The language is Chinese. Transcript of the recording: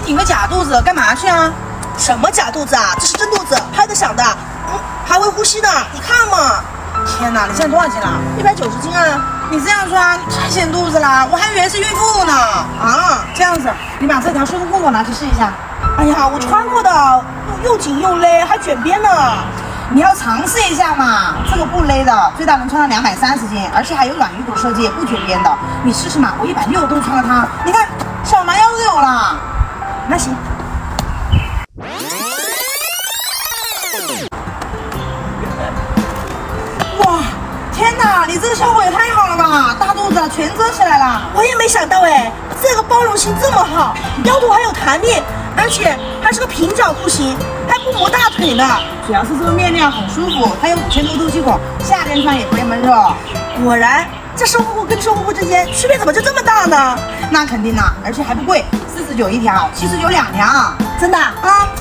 挺个假肚子干嘛去啊？ 什么假肚子啊？这是真肚子，拍的响的，还会呼吸呢，你看嘛。 天哪，你现在多少斤了 ？190斤啊！ 你这样穿太显肚子了，我还以为是孕妇呢。 啊， 这样子，你把这条顺丰裤给我拿去试一下。 哎呀，我穿过的，又紧又勒，还卷边呢。 你要尝试一下嘛，这个不勒的，最大能穿到230斤，而且还有软鱼骨设计，不卷边的。你试试嘛，我160都穿了它，你看小蛮腰都有了。 那行。 哇，天哪，你这个效果也太好了吧！大肚子全遮起来了。 我也没想到哎，这个包容性这么好，腰部还有弹力，而且还是个平角裤型，还不磨大腿呢。 主要是这个面料很舒服，它有5000多透气孔，夏天穿也不会闷热。 果然，这收腹裤跟收腹裤之间区别怎么就这么大呢？ 那肯定啦，而且还不贵，49一条，79两条， 真的啊。